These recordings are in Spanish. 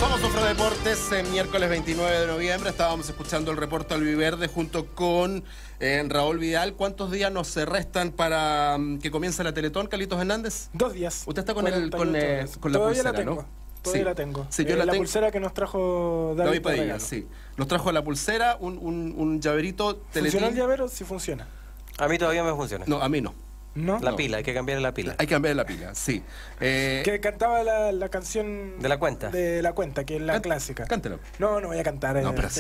Somos Sofra Deportes, miércoles 29 de noviembre. Estábamos escuchando el reporte albiverde junto con Raúl Vidal. ¿Cuántos días nos restan para que comience la Teletón, Carlitos Hernández? 2 días. Usted está con la pulsera, ¿no? Todavía la tengo. Sí, yo la tengo. Pulsera que nos trajo David Padilla, sí. Nos trajo la pulsera, un llaverito Teletón. ¿Funciona el llavero? Sí funciona. A mí todavía me funciona. No, a mí no. ¿No? La pila, hay que cambiar la pila. Hay que cambiar la pila, sí. Que cantaba la canción... De la cuenta. De la cuenta, que es la clásica. Cántelo. No voy a cantar. No, pero si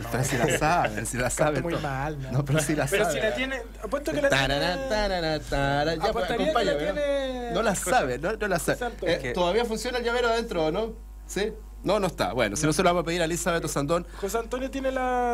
la sabe, si la sabe. Muy mal. No, pero si la sabe. Pero si la tiene... Apuesto que la tiene... Ya, pues, acompáñame. No la sabe, no la sabe. ¿Todavía funciona el llavero adentro, no? ¿Sí? No está. Bueno, si no se lo vamos a pedir a Elizabeth Osandón. José Antonio tiene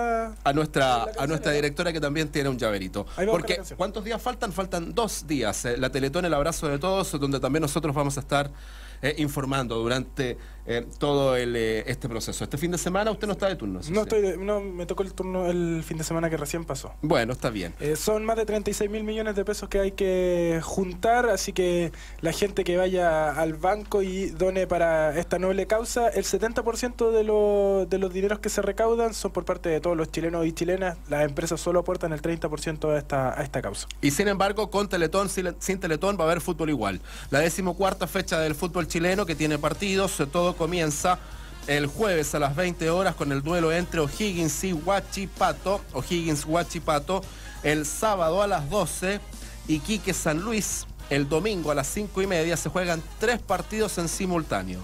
a nuestra directora, que también tiene un llaverito. Porque, ¿cuántos días faltan? Faltan 2 días. La Teletón, el abrazo de todos, donde también nosotros vamos a estar informando durante todo este proceso. Este fin de semana usted no está de turno. No, me tocó el turno el fin de semana que recién pasó. Bueno, está bien. Son más de 36.000 millones de pesos que hay que juntar, así que la gente que vaya al banco y done para esta noble causa, el 70% de los dineros que se recaudan son por parte de todos los chilenos y chilenas. Las empresas solo aportan el 30% a esta causa. Y sin embargo, con Teletón, sin Teletón, va a haber fútbol igual. La 14ª fecha del fútbol chileno, que tiene partidos, todo comienza el jueves a las 20 horas con el duelo entre O'Higgins y Huachipato, O'Higgins-Huachipato, el sábado a las 12, Iquique-San Luis, el domingo a las 5:30. Se juegan 3 partidos en simultáneo.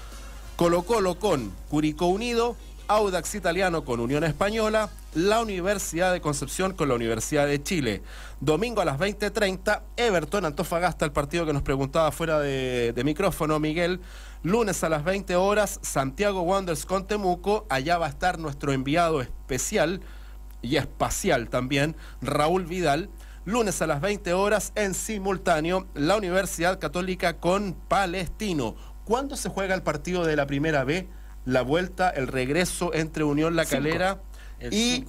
Colo-Colo con Curicó Unido, Audax Italiano con Unión Española, la Universidad de Concepción con la Universidad de Chile. Domingo a las 20:30, Everton Antofagasta, el partido que nos preguntaba fuera de micrófono Miguel. Lunes a las 20 horas, Santiago Wanderers con Temuco. Allá va a estar nuestro enviado especial y espacial también, Raúl Vidal. Lunes a las 20 horas, en simultáneo, la Universidad Católica con Palestino. ¿Cuándo se juega el partido de la Primera B? La vuelta, el regreso entre Unión La Calera y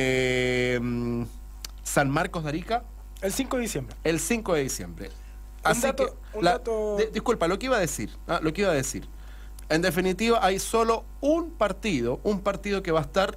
San Marcos de Arica. El 5 de diciembre. El 5 de diciembre. Así que, disculpa, lo que iba a decir. En definitiva, hay solo un partido que va a estar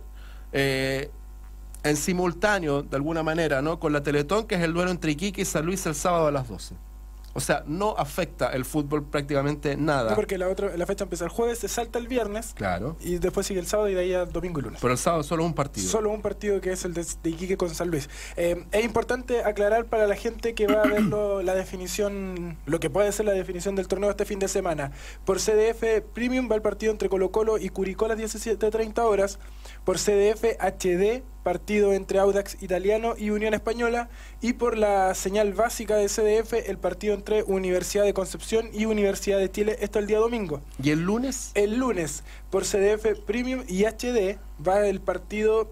en simultáneo, de alguna manera, ¿no?, con la Teletón, que es el duelo entre Iquique y San Luis el sábado a las 12. O sea, no afecta el fútbol prácticamente nada. No, porque la fecha empieza el jueves, se salta el viernes. Claro. Y después sigue el sábado y de ahí a domingo y lunes. Pero el sábado solo un partido. Solo un partido, que es el de Iquique con San Luis. Es importante aclarar para la gente que va a ver la definición, lo que puede ser la definición del torneo este fin de semana. Por CDF Premium va el partido entre Colo-Colo y Curicó a las 17:30 horas. Por CDF HD, partido entre Audax Italiano y Unión Española. Y por la señal básica de CDF, el partido entre Universidad de Concepción y Universidad de Chile. Esto el día domingo. ¿Y el lunes? El lunes, por CDF Premium y HD, va el partido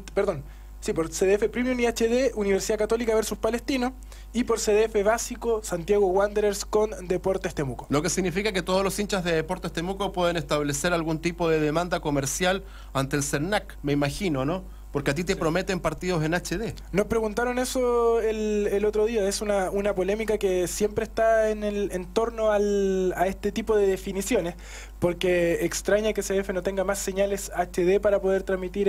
por CDF Premium y HD, Universidad Católica versus Palestino. Y por CDF básico, Santiago Wanderers con Deportes Temuco. Lo que significa que todos los hinchas de Deportes Temuco pueden establecer algún tipo de demanda comercial ante el CERNAC, me imagino, ¿no? Porque a ti te prometen partidos en HD. Nos preguntaron eso el otro día. Es una polémica que siempre está en torno a este tipo de definiciones, porque extraña que CDF no tenga más señales HD para poder transmitir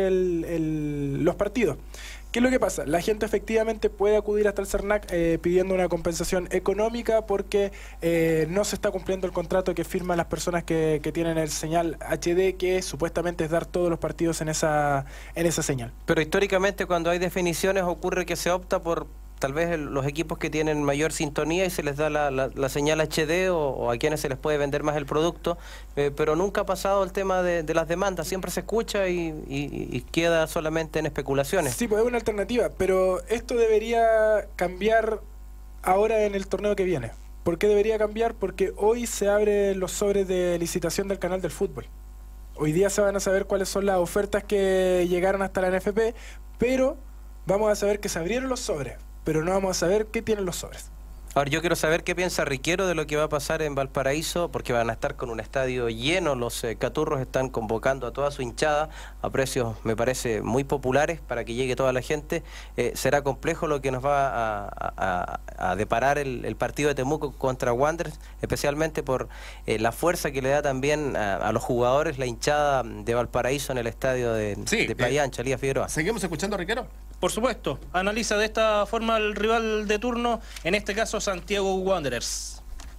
los partidos. ¿Qué es lo que pasa? La gente efectivamente puede acudir hasta el CERNAC pidiendo una compensación económica porque no se está cumpliendo el contrato que firman las personas que tienen el señal HD, que supuestamente es dar todos los partidos en esa señal. Pero históricamente, cuando hay definiciones, ocurre que se opta por tal vez los equipos que tienen mayor sintonía y se les da la señal HD o a quienes se les puede vender más el producto, pero nunca ha pasado el tema de las demandas. Siempre se escucha y queda solamente en especulaciones. Sí, pues es una alternativa, pero esto debería cambiar ahora en el torneo que viene. ¿Por qué debería cambiar? Porque hoy se abren los sobres de licitación del canal del fútbol. Hoy día se van a saber cuáles son las ofertas que llegaron hasta la NFP, pero vamos a saber que se abrieron los sobres, pero no vamos a saber qué tienen los sobres. Ahora yo quiero saber qué piensa Riquero de lo que va a pasar en Valparaíso, porque van a estar con un estadio lleno. Los Caturros están convocando a toda su hinchada a precios, me parece, muy populares para que llegue toda la gente. Será complejo lo que nos va a deparar el partido de Temuco contra Wanderers, especialmente por la fuerza que le da también a los jugadores la hinchada de Valparaíso en el estadio de Playa Ancha, Elías Figueroa. ¿Seguimos escuchando a Riquero? Por supuesto, analiza de esta forma el rival de turno, en este caso Santiago Wanderers.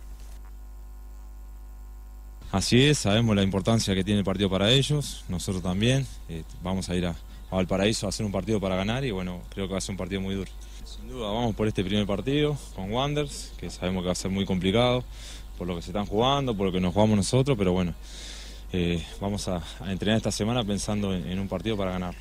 Así es, sabemos la importancia que tiene el partido para ellos, nosotros también. Vamos a ir a Valparaíso a hacer un partido para ganar y bueno, creo que va a ser un partido muy duro. Sin duda vamos por este primer partido con Wanderers, que sabemos que va a ser muy complicado por lo que se están jugando, por lo que nos jugamos nosotros, pero bueno, vamos a entrenar esta semana pensando en un partido para ganarlo.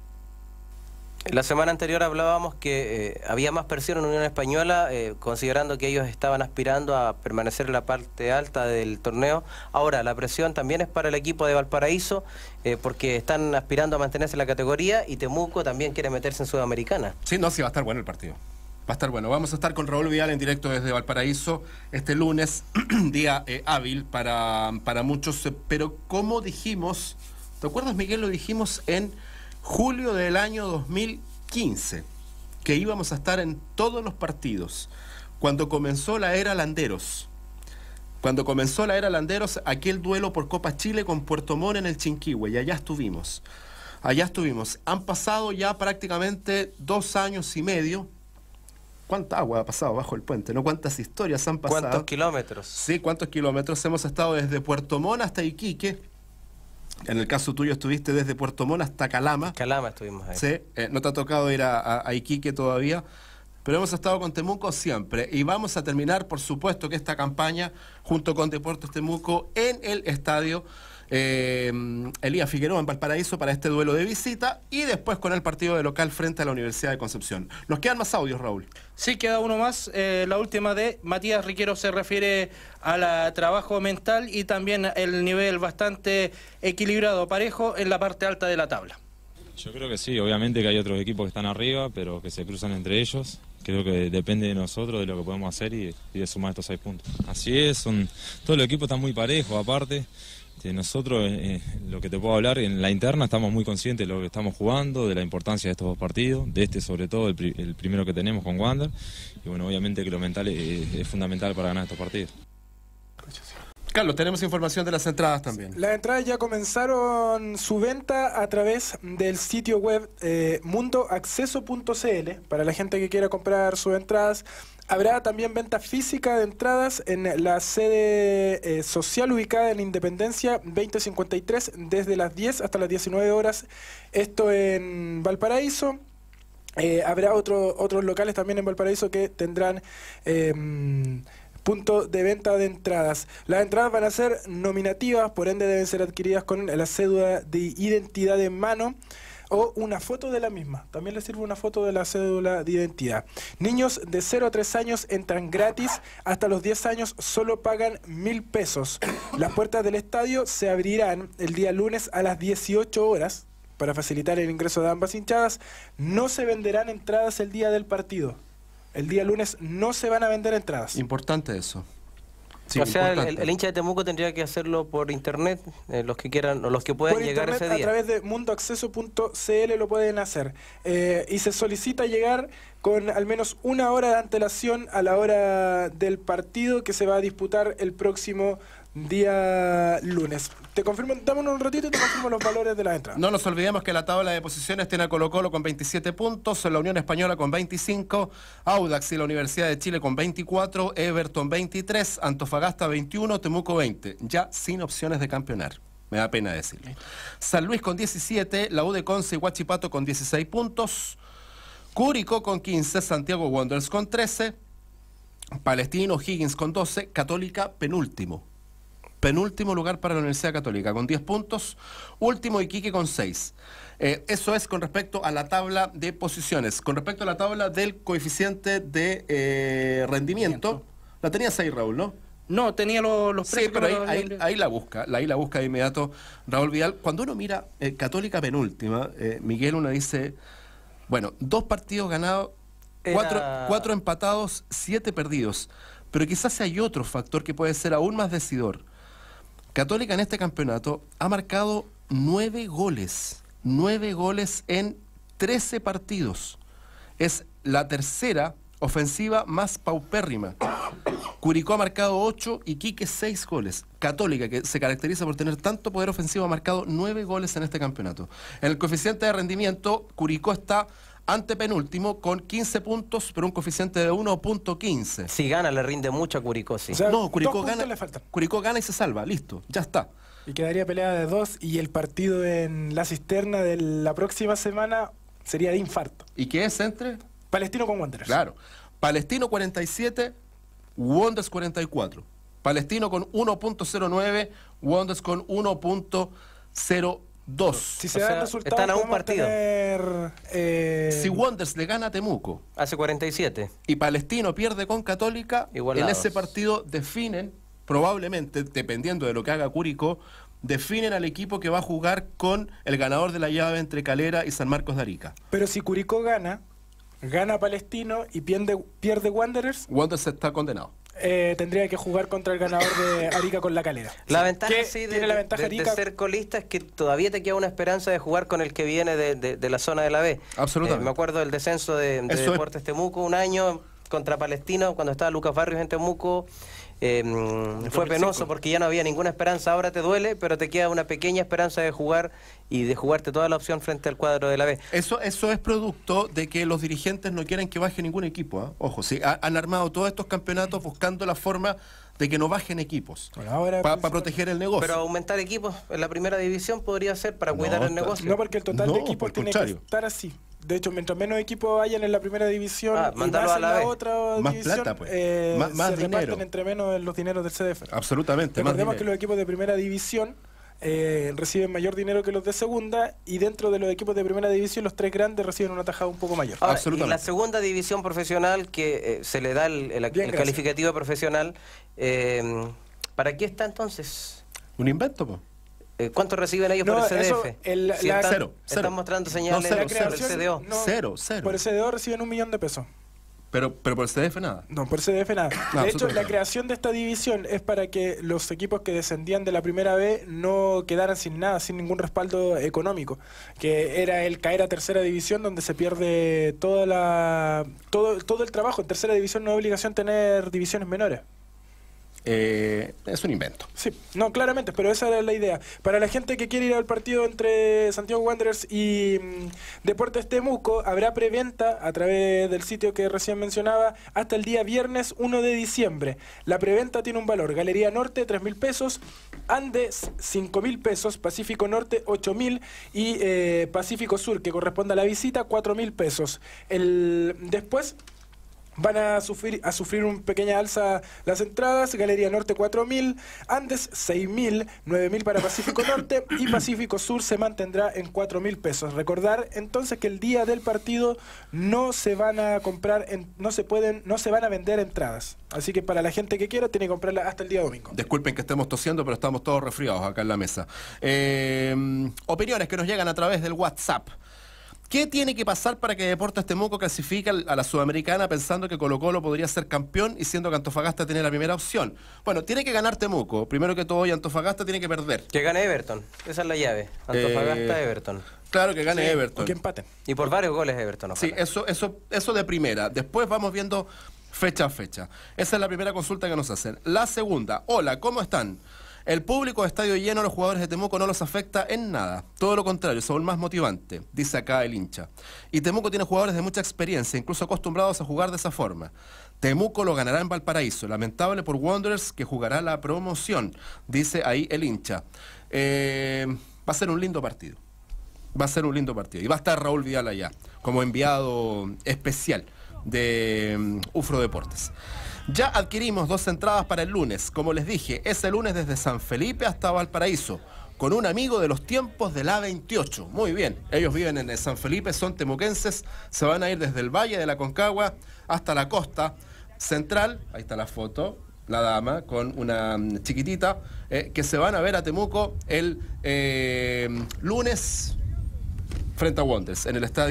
La semana anterior hablábamos que había más presión en Unión Española, considerando que ellos estaban aspirando a permanecer en la parte alta del torneo. Ahora, la presión también es para el equipo de Valparaíso, porque están aspirando a mantenerse en la categoría y Temuco también quiere meterse en Sudamericana. Sí, no, sí, va a estar bueno el partido. Va a estar bueno. Vamos a estar con Raúl Vidal en directo desde Valparaíso este lunes, día hábil para muchos. Pero como dijimos, ¿te acuerdas, Miguel? Lo dijimos en julio del año 2015, que íbamos a estar en todos los partidos. Cuando comenzó la era Landeros. Cuando comenzó la era Landeros, aquel duelo por Copa Chile con Puerto Montt en el Chinquihue, y allá estuvimos. Allá estuvimos. Han pasado ya prácticamente 2 años y medio. ¿Cuánta agua ha pasado bajo el puente? ¿No? ¿Cuántas historias han pasado? ¿Cuántos kilómetros? Sí, ¿cuántos kilómetros? Hemos estado desde Puerto Montt hasta Iquique. En el caso tuyo estuviste desde Puerto Montt hasta Calama. Calama estuvimos ahí. Sí, no te ha tocado ir a Iquique todavía, pero hemos estado con Temuco siempre. Y vamos a terminar, por supuesto, que esta campaña, junto con Deportes Temuco, en el estadio Elías Figueroa en Valparaíso para este duelo de visita y después con el partido de local frente a la Universidad de Concepción. ¿Nos quedan más audios, Raúl? Sí, queda uno más. La última de Matías Riquero se refiere al trabajo mental y también el nivel bastante equilibrado, parejo en la parte alta de la tabla. Yo creo que sí, obviamente que hay otros equipos que están arriba, pero que se cruzan entre ellos. Creo que depende de nosotros, de lo que podemos hacer y de sumar estos 6 puntos. Así es, todos los equipos están muy parejos, aparte. Nosotros, lo que te puedo hablar, en la interna estamos muy conscientes de lo que estamos jugando, de la importancia de estos 2 partidos, de este sobre todo, el primero que tenemos con Wander. Y bueno, obviamente que lo mental es fundamental para ganar estos partidos. Carlos, tenemos información de las entradas también. Las entradas ya comenzaron su venta a través del sitio web mundoacceso.cl para la gente que quiera comprar sus entradas. Habrá también venta física de entradas en la sede social ubicada en Independencia 2053 desde las 10 hasta las 19 horas. Esto en Valparaíso. Habrá otros locales también en Valparaíso que tendrán punto de venta de entradas. Las entradas van a ser nominativas, por ende deben ser adquiridas con la cédula de identidad en mano o una foto de la misma. También les sirve una foto de la cédula de identidad. Niños de 0 a 3 años entran gratis, hasta los 10 años solo pagan 1.000 pesos. Las puertas del estadio se abrirán el día lunes a las 18 horas para facilitar el ingreso de ambas hinchadas. No se venderán entradas el día del partido. El día lunes no se van a vender entradas. Importante eso. Sí, o sea, el hincha de Temuco tendría que hacerlo por internet, los que quieran o los que puedan por llegar internet, ese día. A través de mundoacceso.cl lo pueden hacer. Y se solicita llegar con al menos 1 hora de antelación a la hora del partido que se va a disputar el próximo día lunes. Te confirmo, dámonos un ratito y te confirmo los valores de la entrada. No nos olvidemos que la tabla de posiciones tiene a Colo-Colo con 27 puntos, la Unión Española con 25, Audax y la Universidad de Chile con 24, Everton 23, Antofagasta 21, Temuco 20, ya sin opciones de campeonar. Me da pena decirlo. San Luis con 17, la U de Conce y Huachipato con 16 puntos, Curicó con 15, Santiago Wanderers con 13, Palestino Higgins con 12, Católica penúltimo lugar para la Universidad Católica con 10 puntos, último Iquique con 6. Eso es con respecto a la tabla de posiciones. Con respecto a la tabla del coeficiente de rendimiento, la tenías ahí, Raúl, ¿no? No, tenía los precios. Sí, pero ahí la busca de inmediato Raúl Vidal. Cuando uno mira Católica penúltima, Miguel, uno dice, bueno, 2 partidos ganados Cuatro empatados, 7 perdidos. Pero quizás hay otro factor que puede ser aún más decidor. Católica en este campeonato ha marcado 9 goles. 9 goles en 13 partidos. Es la tercera ofensiva más paupérrima. Curicó ha marcado 8 y Quique 6 goles. Católica, que se caracteriza por tener tanto poder ofensivo, ha marcado 9 goles en este campeonato. En el coeficiente de rendimiento, Curicó está antepenúltimo con 15 puntos, pero un coeficiente de 1.15. Si gana, le rinde mucho a Curicó, sí. O sea, No, Curicó 2 puntos gana, le faltan. Curicó gana y se salva, listo, ya está. Y quedaría peleada de 2 y el partido en la cisterna de la próxima semana sería de infarto. ¿Y qué es entre? Palestino con Wanderers. Claro. Palestino 47, Wanderers 44. Palestino con 1.09, Wanderers con 1.02. Si se O da sea, el resultado, están a un podemos partido. tener, Si Wanderers le gana a Temuco Hace 47. y Palestino pierde con Católica, Igualados. en ese partido definen, probablemente, dependiendo de lo que haga Curicó, definen al equipo que va a jugar con el ganador de la llave entre Calera y San Marcos de Arica. Pero si Curicó gana Palestino y pierde Wanderers, Wanderers está condenado. tendría que jugar contra el ganador de Arica con la Calera. La ventaja, Que sí, tiene la ventaja de Arica. ser colista es que todavía te queda una esperanza de jugar con el que viene de la zona de la B. Absolutamente. Me acuerdo del descenso de Eso es. Deportes Temuco un año contra Palestino, cuando estaba Lucas Barrios en Temuco. Fue penoso porque ya no había ninguna esperanza. Ahora te duele, pero te queda una pequeña esperanza de jugar y de jugarte toda la opción frente al cuadro de la B. Eso es producto de que los dirigentes no quieren que baje ningún equipo. ¿Eh? Ojo, sí, han armado todos estos campeonatos buscando la forma de que no bajen equipos Bueno, ahora para proteger el negocio. Pero aumentar equipos en la primera división podría ser para cuidar No, el negocio. No, porque el total No, de por equipos el tiene que contrario. estar así. De hecho, mientras menos equipos hayan en la primera división y mandarlo más a en la la B. otra Más división, plata, pues. Más se dinero. reparten entre menos los dineros del CDF. Absolutamente. Más Recordemos que dinero. los equipos de primera división reciben mayor dinero que los de segunda, y dentro de los equipos de primera división los 3 grandes reciben una tajada un poco mayor. Ahora, y Absolutamente. la segunda división profesional, que se le da el Bien, gracias. calificativo de profesional, ¿para qué está entonces? Un invento, pues. ¿Cuánto reciben ellos No, por el eso, CDF? la- están, cero. están mostrando señales No, cero, del cero. CDO. No, Cero. Por el CDO reciben $1 millón de pesos. Pero por el CDF nada. No, por CDF nada. No, De hecho, absolutamente. la creación de esta división es para que los equipos que descendían de la primera B no quedaran sin nada, sin ningún respaldo económico, que era el caer a tercera división, donde se pierde todo el trabajo. En tercera división no es obligación tener divisiones menores. Es un invento. Sí, no, claramente, pero esa era la idea. Para la gente que quiere ir al partido entre Santiago Wanderers y Deportes Temuco, habrá preventa a través del sitio que recién mencionaba hasta el día viernes 1 de diciembre. La preventa tiene un valor: Galería Norte 3.000 pesos, Andes 5.000 pesos, Pacífico Norte 8.000 y Pacífico Sur, que corresponde a la visita, 4.000 pesos. Después van a sufrir una pequeña alza las entradas. Galería Norte 4.000, Andes 6.000, 9.000 para Pacífico Norte y Pacífico Sur se mantendrá en 4.000 pesos. Recordar entonces que el día del partido no se van a comprar, no se van a vender entradas. Así que para la gente que quiera tiene que comprarla hasta el día domingo. Disculpen que estemos tosiendo, pero estamos todos resfriados acá en la mesa. Opiniones que nos llegan a través del WhatsApp. ¿Qué tiene que pasar para que Deportes Temuco clasifique a la Sudamericana pensando que Colo-Colo podría ser campeón y siendo que Antofagasta tiene la primera opción? Bueno, tiene que ganar Temuco, primero que todo, y Antofagasta tiene que perder. Que gane Everton, esa es la llave. Antofagasta-Everton. Claro que gane Sí, Everton. o que empaten. Y por varios goles Everton, Sí, ojalá. eso de primera. Después vamos viendo fecha a fecha. Esa es la primera consulta que nos hacen. La segunda, hola, ¿cómo están? El público de estadio lleno a los jugadores de Temuco no los afecta en nada. Todo lo contrario, es aún más motivante, dice acá el hincha. Y Temuco tiene jugadores de mucha experiencia, incluso acostumbrados a jugar de esa forma. Temuco lo ganará en Valparaíso. Lamentable por Wanderers, que jugará la promoción, dice ahí el hincha. Va a ser un lindo partido. Va a ser un lindo partido. Y va a estar Raúl Vidal allá, como enviado especial de UFRO Deportes. Ya adquirimos 2 entradas para el lunes. Como les dije, ese lunes desde San Felipe hasta Valparaíso, con un amigo de los tiempos de la 28. Muy bien, ellos viven en San Felipe, son temuquenses, se van a ir desde el Valle de la Concagua hasta la costa central. Ahí está la foto, la dama con una chiquitita, que se van a ver a Temuco el lunes frente a Wanderers, en el estadio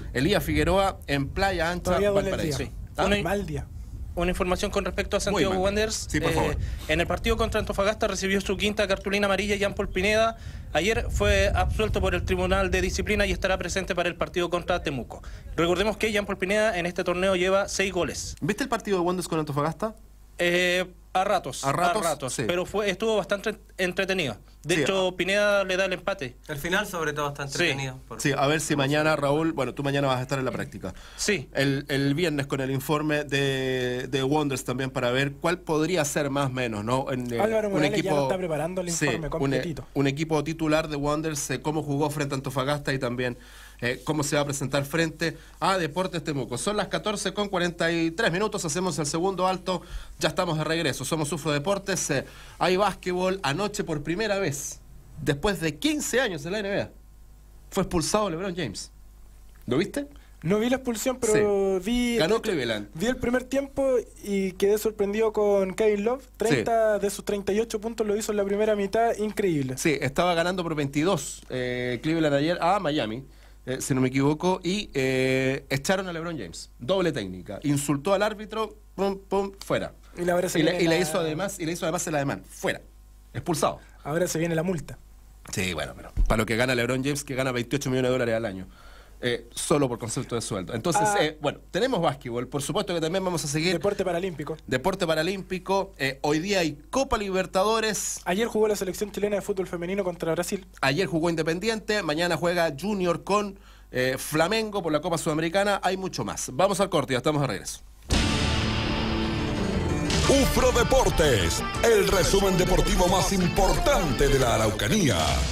Elías Figueroa en Playa Ancha, Todavía duele el Valparaíso. día. Sí. Una- Mal día. Una información con respecto a Santiago Muy mal. Wanderers. Sí, por favor. En el partido contra Antofagasta recibió su quinta cartulina amarilla Jean-Paul Pineda. Ayer fue absuelto por el Tribunal de Disciplina y estará presente para el partido contra Temuco. Recordemos que Jean-Paul Pineda en este torneo lleva 6 goles. ¿Viste el partido de Wanderers con Antofagasta? A ratos, A ratos, sí. pero estuvo bastante entretenido. De Sí. hecho, Pineda le da el empate. El final, sobre todo, está entretenido. Sí, a ver si mañana, Raúl, bueno, tú mañana vas a estar en la práctica. Sí. El viernes con el informe de Wanderers también para ver cuál podría ser más o menos, ¿no? Álvaro Morales ya lo está preparando el informe un completito. equipo titular de Wanderers, cómo jugó frente a Antofagasta y también cómo se va a presentar frente a Deportes Temuco. Son las 14:43, hacemos el segundo alto, ya estamos de regreso. Somos UFRO Deportes, hay básquetbol. Anoche por primera vez, después de 15 años en la NBA, fue expulsado LeBron James. ¿Lo viste? No vi la expulsión, pero vi... Ganó Cleveland. Vi el primer tiempo y quedé sorprendido con Kevin Love. 30 de sus 38 puntos lo hizo en la primera mitad, increíble. Sí, estaba ganando por 22 Cleveland ayer a Miami, si no me equivoco, y echaron a LeBron James. Doble técnica. Insultó al árbitro, pum, pum, fuera. Y ahora se viene le hizo además el ademán, fuera. Expulsado. Ahora se viene la multa. Sí, bueno, pero para lo que gana LeBron James, que gana 28 millones de dólares al año. Solo por concepto de sueldo. Entonces, bueno, tenemos básquetbol. Por supuesto que también vamos a seguir. Deporte paralímpico. Deporte paralímpico. Hoy día hay Copa Libertadores. Ayer jugó la selección chilena de fútbol femenino contra Brasil. Ayer jugó Independiente. Mañana juega Junior con Flamengo por la Copa Sudamericana. Hay mucho más. Vamos al corte, ya estamos de regreso. UFRO Deportes, el resumen deportivo más importante de la Araucanía.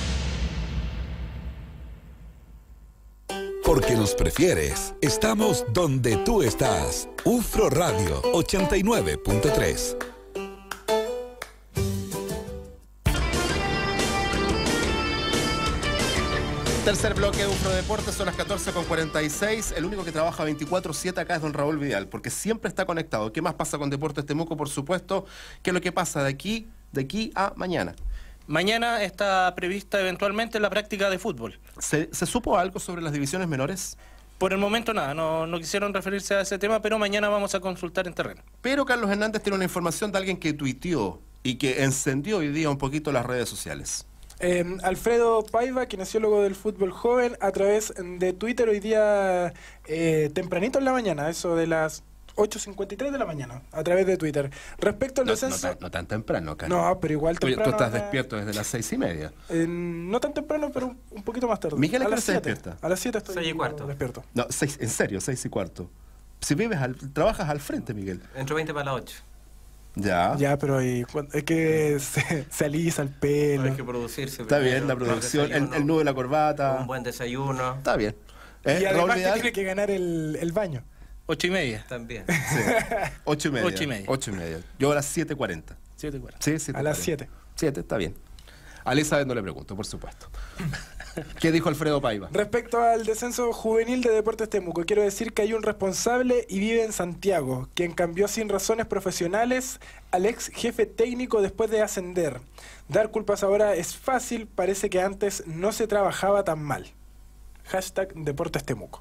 Porque nos prefieres, estamos donde tú estás. UFRO Radio 89.3. Tercer bloque de UFRO Deportes, son las 14:46. El único que trabaja 24/7 acá es don Raúl Vidal, porque siempre está conectado. ¿Qué más pasa con Deportes Temuco? Por supuesto, ¿qué es lo que pasa de aquí a mañana? Mañana está prevista eventualmente la práctica de fútbol. ¿Se supo algo sobre las divisiones menores? Por el momento nada, no quisieron referirse a ese tema, pero mañana vamos a consultar en terreno. Pero Carlos Hernández tiene una información de alguien que tuiteó y que encendió hoy día un poquito las redes sociales. Alfredo Paiva, kinesiólogo del fútbol joven, a través de Twitter hoy día tempranito en la mañana, eso de las 8:53 de la mañana, a través de Twitter. Respecto al descenso... No tan temprano, Carlos. No, pero igual Tú temprano. estás despierto desde las 6:30. No tan temprano, pero un poquito más tarde. Miguel, ¿a qué hora se 7. despierta? A las 7 estoy 6:15. despierto. No, 6, en serio, 6:15. Si trabajas al frente, Miguel. Entro 20 para las 8. Ya. Ya, pero es que se alisa el pelo. Hay que producirse. Está primero, bien, la producción, desayuno, el nudo de la corbata. un buen desayuno. Está bien. Y Raúl además que Vidal, tiene que ganar el baño. 8:30. También. sí, 8:30. 8:30. 8:30. Yo a las 7:40. 7:40. Sí, 7:40. A las 7. 7, está bien. A Elizabeth no le pregunto, por supuesto. ¿Qué dijo Alfredo Paiva? Respecto al descenso juvenil de Deportes Temuco, quiero decir que hay un responsable y vive en Santiago, quien cambió sin razones profesionales al ex jefe técnico después de ascender. Dar culpas ahora es fácil, parece que antes no se trabajaba tan mal. Hashtag Deportes Temuco.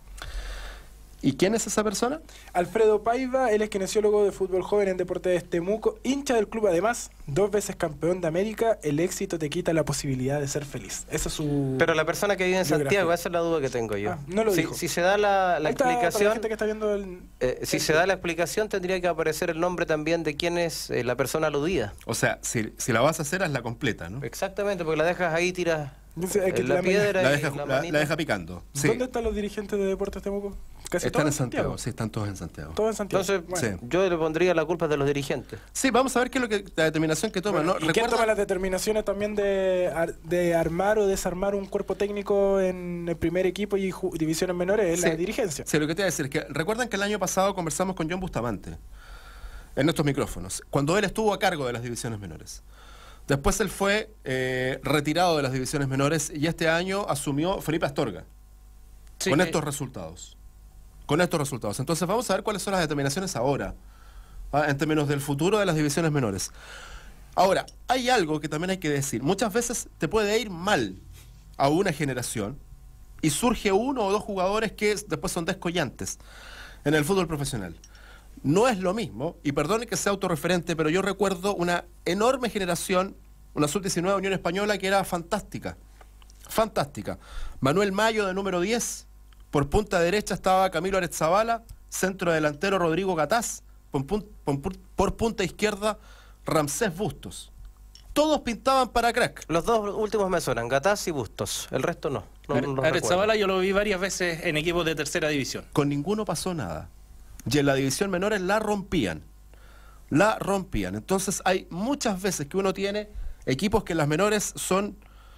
¿Y quién es esa persona? Alfredo Paiva, él es kinesiólogo de fútbol joven en Deportes Temuco, hincha del club además, 2 veces campeón de América, el éxito te quita la posibilidad de ser feliz. Esa es su... Pero la persona que vive en biografía. Santiago, esa es la duda que tengo yo. No lo dijo. Si se da la Ahí está, para la explicación, gente que está viendo si se da la explicación, tendría que aparecer el nombre también de quién es la persona aludida. O sea, si la vas a hacer, hazla completa, ¿no? Exactamente, porque la dejas ahí, tiras Dice, que la piedra La y deja, la la manita. deja picando. Sí. ¿Dónde están los dirigentes de Deportes Temuco? Casi Están todos en Santiago, sí, están todos en Santiago. Todos en Santiago. Entonces, Bueno. Sí. yo le pondría la culpa de los dirigentes. Sí, vamos a ver qué es la determinación que toman, ¿no? ¿Y quién toma las determinaciones también de armar o desarmar un cuerpo técnico en el primer equipo y divisiones menores? Es la Sí. dirigencia. Sí, lo que te voy a decir es que recuerdan que el año pasado conversamos con John Bustamante en nuestros micrófonos, cuando él estuvo a cargo de las divisiones menores. Después él fue retirado de las divisiones menores y este año asumió Felipe Astorga. Sí, con estos resultados. Con estos resultados. Entonces vamos a ver cuáles son las determinaciones ahora, en términos del futuro de las divisiones menores. Ahora, hay algo que también hay que decir. Muchas veces te puede ir mal a una generación y surge uno o dos jugadores que después son descollantes en el fútbol profesional. No es lo mismo, y perdone que sea autorreferente, pero yo recuerdo una enorme generación, una sub-19 Unión Española que era fantástica. Fantástica. Manuel Mayo de número 10, por punta derecha estaba Camilo Aretzabala, centro delantero Rodrigo Gataz, por punta izquierda Ramsés Bustos. Todos pintaban para crack. Los dos últimos me suenan, Gataz y Bustos, el resto no. Aretzabala yo lo vi varias veces en equipos de tercera división. Con ninguno pasó nada. Y en la división menores la rompían. La rompían. Entonces hay muchas veces que uno tiene equipos que en las menores son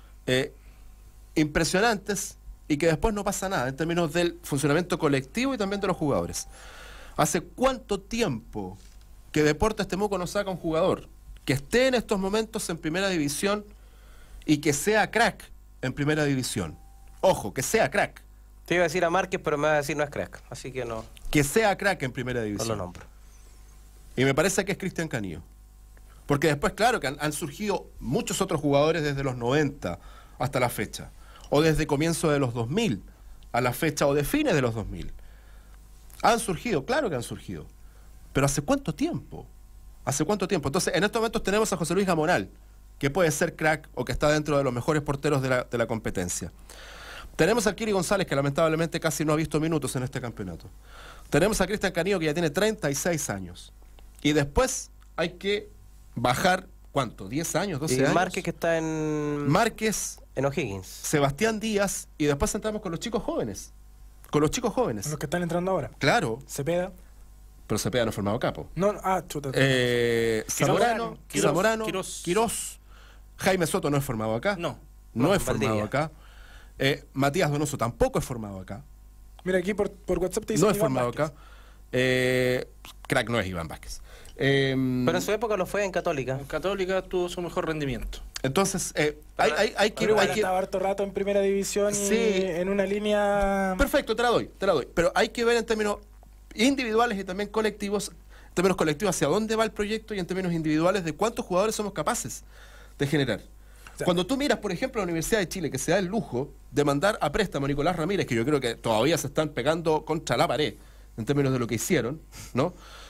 impresionantes y que después no pasa nada en términos del funcionamiento colectivo y también de los jugadores. ¿Hace cuánto tiempo que Deportes Temuco no saca un jugador que esté en estos momentos en primera división y que sea crack en primera división? Ojo, que sea crack. Te iba a decir a Márquez, pero me va a decir no es crack, así que no. Que sea crack en primera No división. lo nombro. Y me parece que es Cristian Canillo. Porque después, claro, que han surgido muchos otros jugadores desde los 90 hasta la fecha. O desde comienzo de los 2000 a la fecha, o de fines de los 2000. Han surgido, claro que han surgido. Pero ¿hace cuánto tiempo? ¿Hace cuánto tiempo? Entonces, en estos momentos tenemos a José Luis Gamonal, que puede ser crack o que está dentro de los mejores porteros de la competencia. Tenemos a Kiri González, que lamentablemente casi no ha visto minutos en este campeonato. Tenemos a Cristian Canillo, que ya tiene 36 años. Y después hay que bajar, ¿cuánto? ¿10 años? ¿12 años? Márquez, que está en... Márquez, en O'Higgins. Sebastián Díaz, y después entramos con los chicos jóvenes. Con los chicos jóvenes. Los que están entrando ahora. Claro, Cepeda. pero Cepeda no ha formado capo. No, chuta. Zamorano, Quirós. Quirós, Jaime Soto no es formado acá. No. No es Valdivia. formado acá. Matías Donoso tampoco es formado acá. Mira, aquí por WhatsApp te dicen No es Iván formado Vázquez. acá. Crack no es Iván Vázquez. Pero en su época lo fue en Católica. En Católica tuvo su mejor rendimiento. Entonces, hay que... Pero igual hay que- estaba harto rato en primera división y Sí. en una línea... Perfecto, te la doy. Pero hay que ver en términos individuales y también colectivos, en términos colectivos hacia dónde va el proyecto y en términos individuales de cuántos jugadores somos capaces de generar. sea, Cuando tú miras, por ejemplo, la Universidad de Chile, que se da el lujo de mandar a préstamo a Nicolás Ramírez, que yo creo que todavía se están pegando contra la pared en términos de lo que hicieron, ¿no?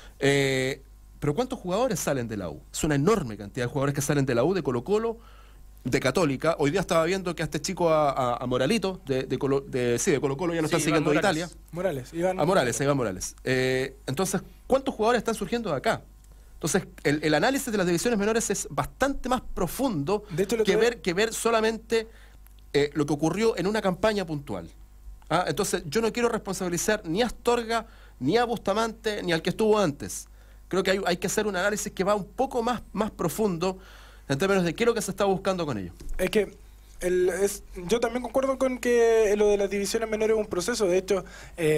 Pero ¿cuántos jugadores salen de la U? Es una enorme cantidad de jugadores que salen de la U, de Colo-Colo, de Católica. Hoy día estaba viendo que a este chico, a Moralito, de Colo-Colo ya no Sí, están Iván siguiendo de Morales. Italia. Morales. Iván A Morales, a Iván Morales. Entonces, ¿cuántos jugadores están surgiendo de acá? Entonces, el análisis de las divisiones menores es bastante más profundo De hecho, lo que ver solamente lo que ocurrió en una campaña puntual. Entonces, yo no quiero responsabilizar ni a Astorga, ni a Bustamante, ni al que estuvo antes. Creo que hay que hacer un análisis que va un poco más profundo en términos de qué es lo que se está buscando con ello. Es que yo también concuerdo con que lo de las divisiones menores es un proceso. De hecho,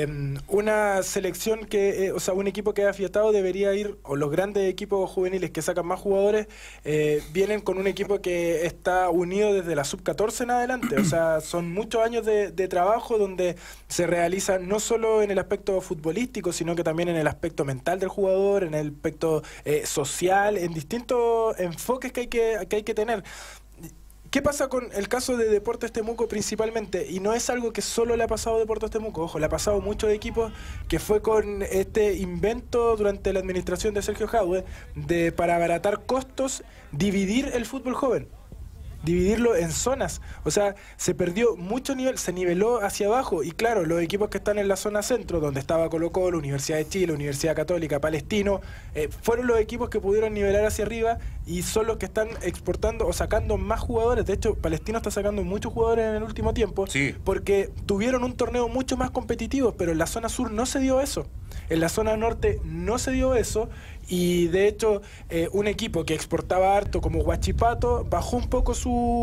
una selección o sea, un equipo que ha afiatado debería ir, o los grandes equipos juveniles que sacan más jugadores, vienen con un equipo que está unido desde la sub-14 en adelante. O sea, son muchos años de trabajo donde se realiza no solo en el aspecto futbolístico, sino que también en el aspecto mental del jugador, en el aspecto social, en distintos enfoques que hay que tener. ¿Qué pasa con el caso de Deportes Temuco principalmente? Y no es algo que solo le ha pasado a Deportes Temuco, ojo, le ha pasado a muchos equipos, que fue con este invento durante la administración de Sergio Jadue de, para abaratar costos, dividir el fútbol joven. Dividirlo en zonas, o sea, se perdió mucho nivel, se niveló hacia abajo. Y claro, los equipos que están en la zona centro, donde estaba Colo-Colo, Universidad de Chile, Universidad Católica, Palestino, fueron los equipos que pudieron nivelar hacia arriba y son los que están exportando o sacando más jugadores. De hecho, Palestino está sacando muchos jugadores en el último tiempo, Sí. porque tuvieron un torneo mucho más competitivo, pero en la zona sur no se dio eso. En la zona norte no se dio eso. Y de hecho, un equipo que exportaba harto como Huachipato bajó un poco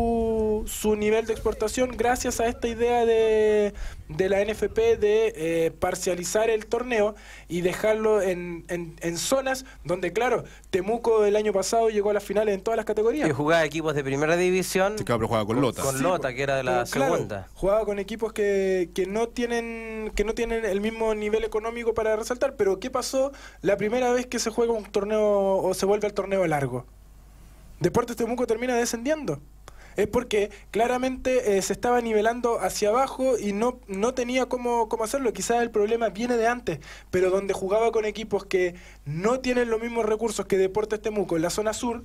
su nivel de exportación gracias a esta idea de la NFP de parcializar el torneo y dejarlo en zonas donde, claro, Temuco el año pasado llegó a las finales en todas las categorías. Y jugaba equipos de primera división. Este cabrón juega con Lota. Con Sí, Lota, que era de la pero claro, segunda. jugaba con equipos que no tienen el mismo nivel económico para resaltar. Pero ¿qué pasó la primera vez que se juega un torneo o se vuelve al torneo largo? Deportes Temuco termina descendiendo. es porque claramente se estaba nivelando hacia abajo y no tenía cómo hacerlo. Quizás el problema viene de antes, pero donde jugaba con equipos que no tienen los mismos recursos que Deportes Temuco en la zona sur,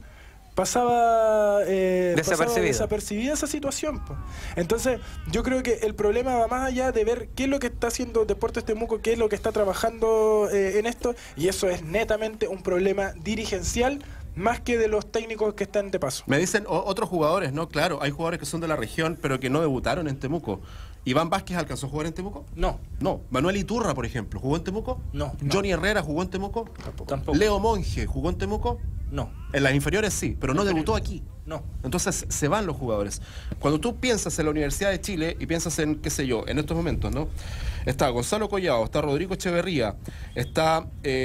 pasaba desapercibida esa situación, po. Entonces yo creo que el problema va más allá de ver qué es lo que está haciendo Deportes Temuco, qué es lo que está trabajando en esto, y eso es netamente un problema dirigencial más que de los técnicos que están de paso. Me dicen otros jugadores, ¿no? Claro, hay jugadores que son de la región pero que no debutaron en Temuco. ¿Iván Vázquez alcanzó a jugar en Temuco? No. No. ¿Manuel Iturra, por ejemplo, jugó en Temuco? No. ¿Johnny Herrera jugó en Temuco? Tampoco. ¿Leo Monge jugó en Temuco? No. En las inferiores sí, pero no debutó aquí. No. Entonces se van los jugadores. Cuando tú piensas en la Universidad de Chile y piensas en, qué sé yo, en estos momentos, ¿no? Está Gonzalo Collado, está Rodrigo Echeverría, está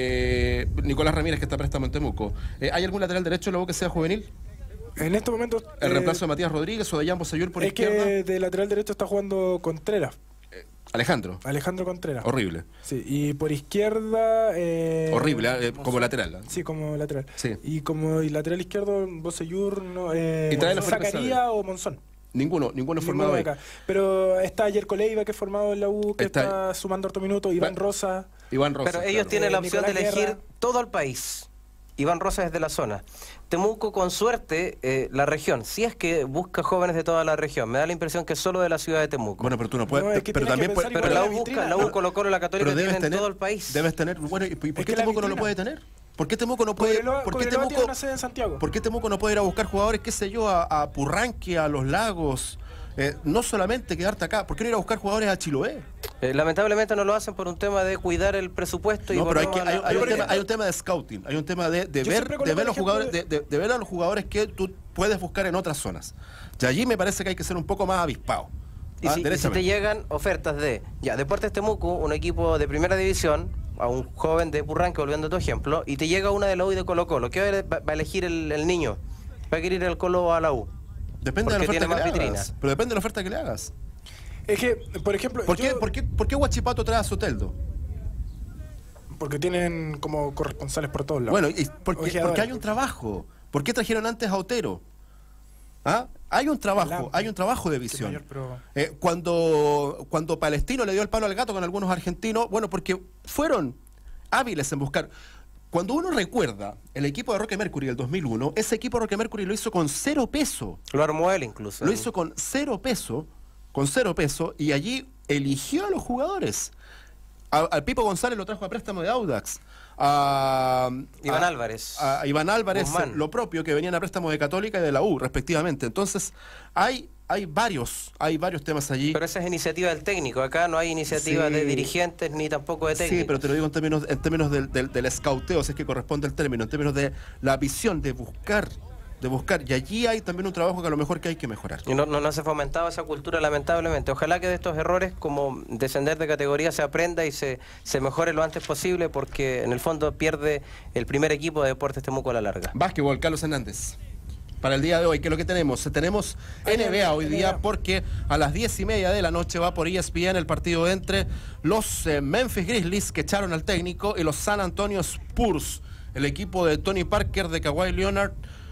Nicolás Ramírez, que está a préstamo en Temuco. ¿Hay algún lateral derecho luego que sea juvenil? En estos momentos... ¿El reemplazo de Matías Rodríguez o de Jan Bosellur por es izquierda? que de lateral derecho está jugando Contreras. Alejandro Contreras. Horrible. Sí, y por izquierda... Horrible, como lateral. Sí, como lateral. Sí. Y como lateral izquierdo, Bosellur, no, Y trae la Zacarías o Monzón. Ninguno formado ahí. Acá. Pero está Yerko Leiva, que es formado en la U, que está sumando harto minutos, Iván Rosa. Pero ellos tienen la opción de Nicolás elegir Guerra. todo el país. Iván Rosa es de la zona. Temuco, con suerte, la región. Si es que busca jóvenes de toda la región. Me da la impresión que solo de la ciudad de Temuco. Bueno, pero tú no puedes... No, es que pero tienes también que pensar puedes... Pero la igual U la busca, vitrina, la U, Colo Colo, la Católica pero tienen todo el país. Debes tener... Bueno, ¿y por Es qué que la Temuco no lo vitrina- puede tener? ¿Por qué Temuco no puede... ¿Por qué tiene Temuco... una sede en Santiago. ¿Por qué Temuco no puede ir a buscar jugadores, qué sé yo, a Purranque, a Los Lagos? No solamente quedarte acá. ¿Por qué no ir a buscar jugadores a Chiloé? Lamentablemente no lo hacen por un tema de cuidar el presupuesto. Y No, pero volvemos a la- hay un tema de scouting, hay un tema de ver siempre coloco los el jugadores, ejemplo de ver a los jugadores que tú puedes buscar en otras zonas. Y allí me parece que hay que ser un poco más avispado. Y si te llegan ofertas de Deportes Temuco, un equipo de primera división, a un joven de Purranque, volviendo a tu ejemplo, y te llega una de la U y de Colo Colo, ¿qué va a elegir el niño? ¿Va a querer ir al Colo o a la U? Depende de la Porque oferta tiene que más le hagas. vitrina. Pero depende de la oferta que le hagas. Es que, por ejemplo... ¿Por qué Huachipato trae a Soteldo? Porque tienen como corresponsales por todos lados. Bueno, porque Ojeadores. hay un trabajo. ¿Por qué trajeron antes a Otero? ¿Ah? Hay un trabajo de visión. mayor, pero- Cuando Palestino le dio el palo al gato con algunos argentinos, bueno, porque fueron hábiles en buscar. Cuando uno recuerda el equipo de Roque Mercury del 2001, ese equipo de Roque Mercury lo hizo con 0 peso. Lo armó él incluso. Lo hizo con 0 peso, y allí eligió a los jugadores. Al Pipo González lo trajo a préstamo de Audax. Iván Álvarez. A Iván Álvarez, Guzmán. lo propio, que venían a préstamo de Católica y de la U, respectivamente. Entonces, hay varios temas allí. Pero esa es iniciativa del técnico. Acá no hay iniciativa Sí. de dirigentes ni tampoco de técnicos. Sí, pero te lo digo en términos del escauteo, si es que corresponde el término, en términos de la visión, de buscar. Y allí hay también un trabajo que a lo mejor que hay que mejorar. Y no se ha fomentado esa cultura, lamentablemente. Ojalá que de estos errores, como descender de categoría, se aprenda y se mejore lo antes posible, porque en el fondo pierde el primer equipo de Deportes Temuco a la larga. Básquetbol, Carlos Hernández. Para el día de hoy, ¿qué es lo que tenemos? Tenemos NBA hoy día, porque a las 10:30 de la noche va por ESPN el partido entre los Memphis Grizzlies, que echaron al técnico, y los San Antonio Spurs, el equipo de Tony Parker, de Kawhi Leonard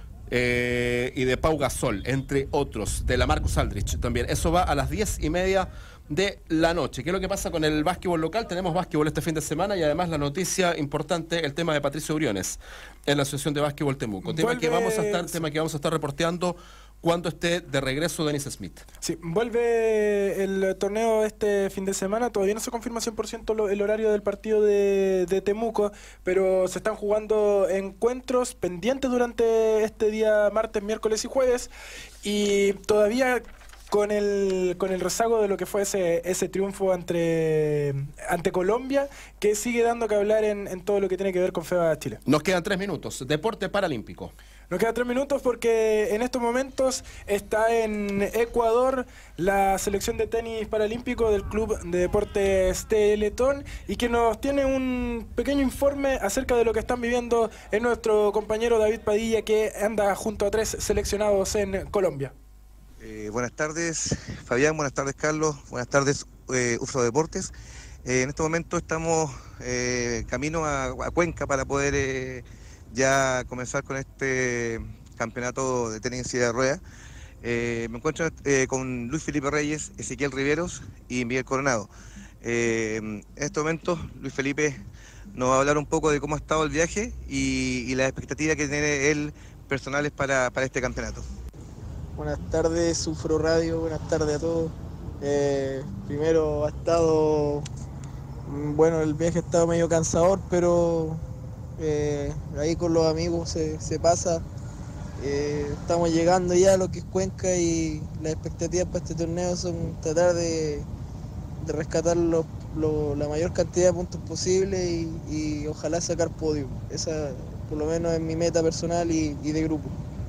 y de Pau Gasol, entre otros, de la Marcus Aldridge también. Eso va a las 10:30 de la noche. ¿Qué es lo que pasa con el básquetbol local? Tenemos básquetbol este fin de semana y además la noticia importante, el tema de Patricio Briones en la Asociación de Básquetbol Temuco. Tema que vamos a estar reporteando cuando esté de regreso Dennis Smith. Sí, vuelve el torneo este fin de semana. Todavía no se confirma 100% el horario del partido de Temuco, pero se están jugando encuentros pendientes durante este día martes, miércoles y jueves, y todavía con el rezago de lo que fue ese triunfo ante Colombia, que sigue dando que hablar en todo lo que tiene que ver con FEBA Chile. Nos quedan 3 minutos. Deporte paralímpico. Nos quedan 3 minutos porque en estos momentos está en Ecuador la selección de tenis paralímpico del Club de Deportes Teletón, y que nos tiene un pequeño informe acerca de lo que están viviendo en nuestro compañero David Padilla, que anda junto a 3 seleccionados en Colombia. Buenas tardes, Fabián, buenas tardes, Carlos, buenas tardes, UFRO Deportes. En este momento estamos camino a Cuenca para poder ya comenzar con este campeonato de tenis en silla de ruedas. Me encuentro con Luis Felipe Reyes, Ezequiel Riveros y Miguel Coronado. En este momento, Luis Felipe nos va a hablar un poco de cómo ha estado el viaje y las expectativas que tiene él personales para este campeonato. Buenas tardes, Ufro Radio, buenas tardes a todos. Primero ha estado, bueno, el viaje ha estado medio cansador, pero ahí con los amigos se pasa. Estamos llegando ya a lo que es Cuenca y las expectativas para este torneo son tratar de rescatar la mayor cantidad de puntos posible y ojalá sacar podio. Esa por lo menos es mi meta personal y de grupo.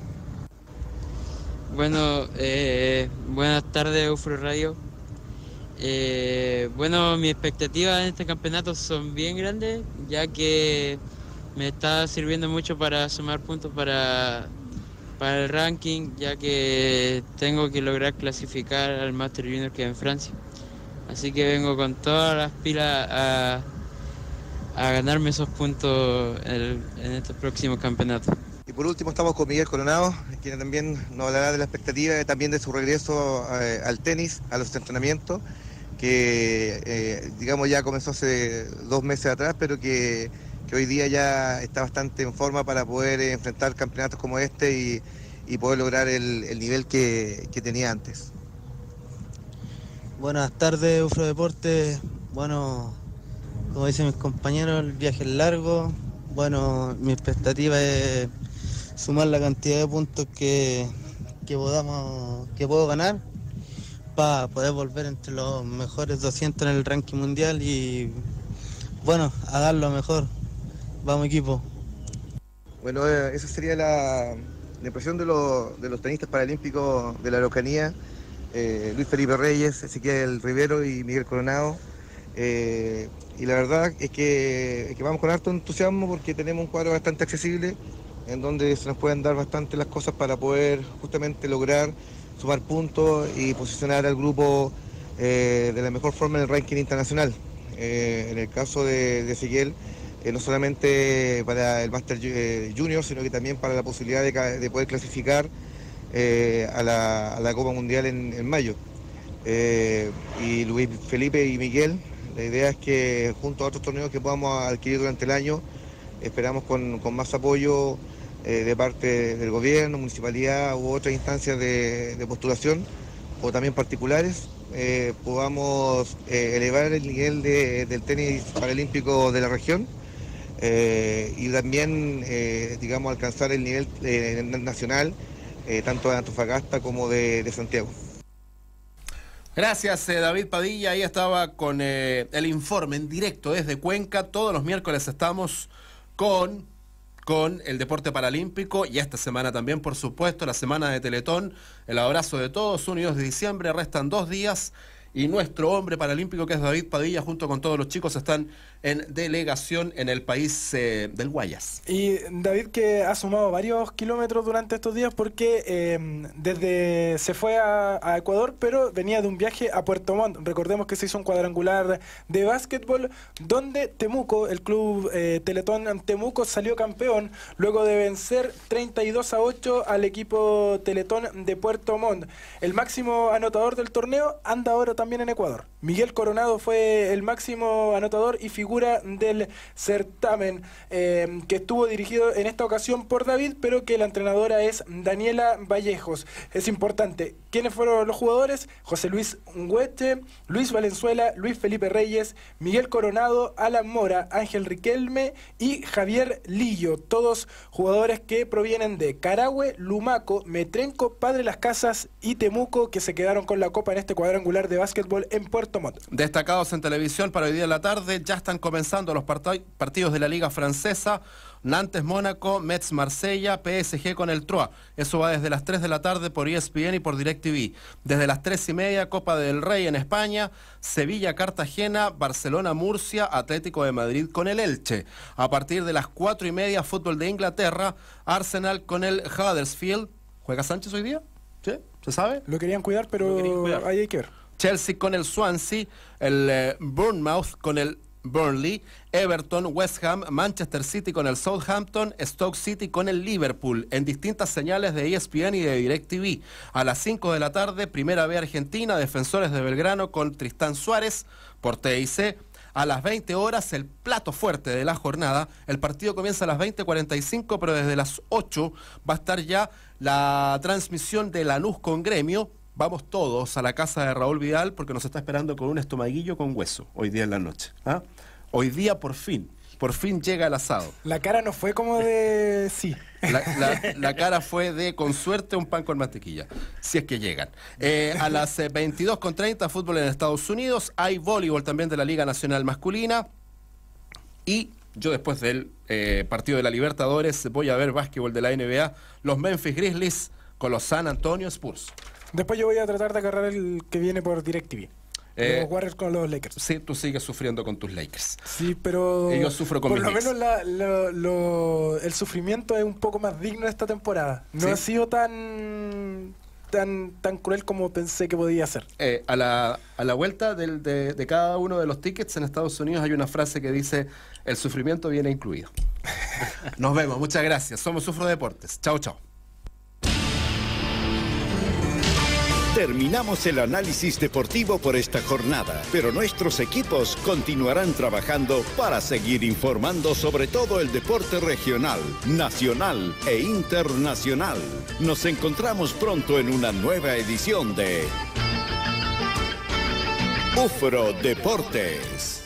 Bueno, buenas tardes, Ufro Radio. Bueno, mis expectativas en este campeonato son bien grandes, ya que me está sirviendo mucho para sumar puntos para el ranking, ya que tengo que lograr clasificar al Master Junior que es en Francia. Así que vengo con todas las pilas a ganarme esos puntos en estos próximos campeonatos. Y por último estamos con Miguel Coronado, quien también nos hablará de la expectativa, también de su regreso al tenis, a los entrenamientos, que digamos ya comenzó hace 2 meses atrás, pero que hoy día ya está bastante en forma para poder enfrentar campeonatos como este y poder lograr el nivel que tenía antes. Buenas tardes, Ufro Deportes. Bueno, como dicen mis compañeros, el viaje es largo. Bueno, mi expectativa es sumar la cantidad de puntos que puedo ganar para poder volver entre los mejores 200 en el ranking mundial y bueno, a dar lo mejor. Vamos, equipo. Bueno, esa sería la impresión de los tenistas paralímpicos de la Araucanía, Luis Felipe Reyes, Ezequiel Rivero y Miguel Coronado. Y la verdad es que vamos con harto entusiasmo porque tenemos un cuadro bastante accesible en donde se nos pueden dar bastante las cosas para poder justamente lograr sumar puntos y posicionar al grupo de la mejor forma en el ranking internacional. En el caso de Ezequiel, no solamente para el Master Junior, sino que también para la posibilidad de poder clasificar a la Copa Mundial en mayo. Y Luis Felipe y Miguel, la idea es que junto a otros torneos que podamos adquirir durante el año, esperamos con más apoyo de parte del gobierno, municipalidad u otras instancias de postulación, o también particulares, podamos elevar el nivel del tenis paralímpico de la región y también, digamos, alcanzar el nivel nacional, tanto de Antofagasta como de Santiago. Gracias, David Padilla. Ahí estaba con el informe en directo desde Cuenca. Todos los miércoles estamos con el deporte paralímpico y esta semana también, por supuesto, la semana de Teletón. El abrazo de todos, 1 y 2 de diciembre, restan 2 días y nuestro hombre paralímpico, que es David Padilla, junto con todos los chicos, están en delegación en el país del Guayas. Y David, que ha sumado varios kilómetros durante estos días porque se fue a Ecuador, pero venía de un viaje a Puerto Montt. Recordemos que se hizo un cuadrangular de básquetbol donde Temuco, el club Teletón Temuco, salió campeón luego de vencer 32-8 al equipo Teletón de Puerto Montt. El máximo anotador del torneo anda ahora también en Ecuador. Miguel Coronado fue el máximo anotador y figura del certamen, que estuvo dirigido en esta ocasión por David, pero que la entrenadora es Daniela Vallejos. Es importante, ¿quiénes fueron los jugadores? José Luis Huete, Luis Valenzuela, Luis Felipe Reyes, Miguel Coronado, Alan Mora, Ángel Riquelme y Javier Lillo, todos jugadores que provienen de Carahue, Lumaco, Metrenco, Padre Las Casas y Temuco, que se quedaron con la copa en este cuadrangular de básquetbol en Puerto Montt. Destacados en televisión para hoy día en la tarde, ya están comenzando los partidos de la Liga Francesa. Nantes Mónaco, Metz Marsella, PSG con el Troyes. Eso va desde las 3 de la tarde por ESPN y por DirecTV. Desde las 3:30, Copa del Rey en España, Sevilla Cartagena, Barcelona Murcia, Atlético de Madrid con el Elche. A partir de las 4:30, fútbol de Inglaterra, Arsenal con el Huddersfield. ¿Juega Sánchez hoy día? ¿Sí? ¿Se sabe? Lo querían cuidar, pero ahí hay que ver. Chelsea con el Swansea, el Bournemouth con el Burnley, Everton, West Ham, Manchester City con el Southampton, Stoke City con el Liverpool, en distintas señales de ESPN y de DirecTV. A las 5 de la tarde, Primera B Argentina, Defensores de Belgrano con Tristán Suárez por TIC. A las 20 horas, el plato fuerte de la jornada. El partido comienza a las 20:45, pero desde las 8 va a estar ya la transmisión de Lanús con Gremio. Vamos todos a la casa de Raúl Vidal porque nos está esperando con un estomaguillo con hueso hoy día en la noche. ¿Ah? Hoy día por fin llega el asado. La cara no fue como de... sí. La cara fue de, con suerte, un pan con mantequilla, si es que llegan. A las 22:30, fútbol en Estados Unidos. Hay voleibol también de la Liga Nacional Masculina. Y yo después del partido de la Libertadores voy a ver básquetbol de la NBA. Los Memphis Grizzlies con los San Antonio Spurs. Después yo voy a tratar de agarrar el que viene por DirecTV. Los Warriors con los Lakers. Sí, tú sigues sufriendo con tus Lakers. Sí, pero... yo sufro con mis Por Knicks. lo menos el sufrimiento es un poco más digno esta temporada. No ¿Sí? ha sido tan cruel como pensé que podía ser. A la vuelta de cada uno de los tickets en Estados Unidos hay una frase que dice: el sufrimiento viene incluido. Nos vemos, muchas gracias. Somos Sufro Deportes. Chao, chao. Terminamos el análisis deportivo por esta jornada, pero nuestros equipos continuarán trabajando para seguir informando sobre todo el deporte regional, nacional e internacional. Nos encontramos pronto en una nueva edición de UFRO Deportes.